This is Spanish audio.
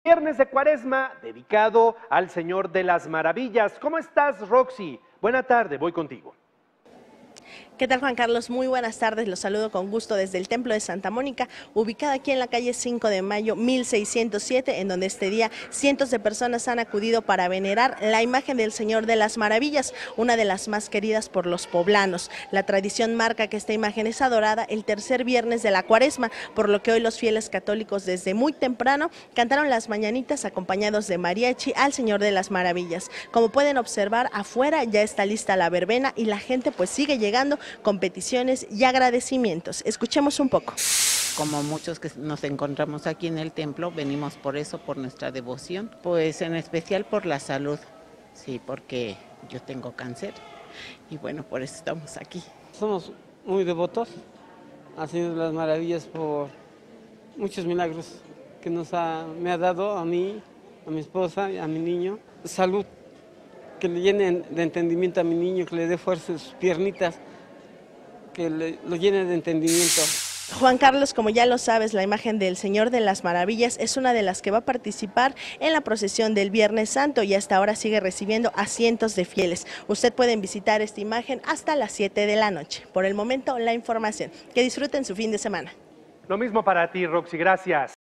Viernes de Cuaresma dedicado al Señor de las Maravillas. ¿Cómo estás, Roxy? Buena tarde, voy contigo. ¿Qué tal, Juan Carlos? Muy buenas tardes, los saludo con gusto desde el Templo de Santa Mónica, ubicada aquí en la calle 5 de Mayo 1607, en donde este día cientos de personas han acudido para venerar la imagen del Señor de las Maravillas, una de las más queridas por los poblanos. La tradición marca que esta imagen es adorada el tercer viernes de la Cuaresma, por lo que hoy los fieles católicos desde muy temprano cantaron las mañanitas acompañados de mariachi al Señor de las Maravillas. Como pueden observar, afuera ya está lista la verbena y la gente pues sigue llegando con peticiones y agradecimientos. Escuchemos un poco. Como muchos que nos encontramos aquí en el templo, venimos por eso, por nuestra devoción, pues en especial por la salud, sí, porque yo tengo cáncer y bueno, por eso estamos aquí. Somos muy devotos, haciendo las maravillas por muchos milagros que me ha dado a mí, a mi esposa, a mi niño. Salud, que le llene de entendimiento a mi niño, que le dé fuerza en sus piernitas, que lo llene de entendimiento. Juan Carlos, como ya lo sabes, la imagen del Señor de las Maravillas es una de las que va a participar en la procesión del Viernes Santo y hasta ahora sigue recibiendo a cientos de fieles. Usted puede visitar esta imagen hasta las 7 de la noche. Por el momento, la información. Que disfruten su fin de semana. Lo mismo para ti, Roxy, gracias.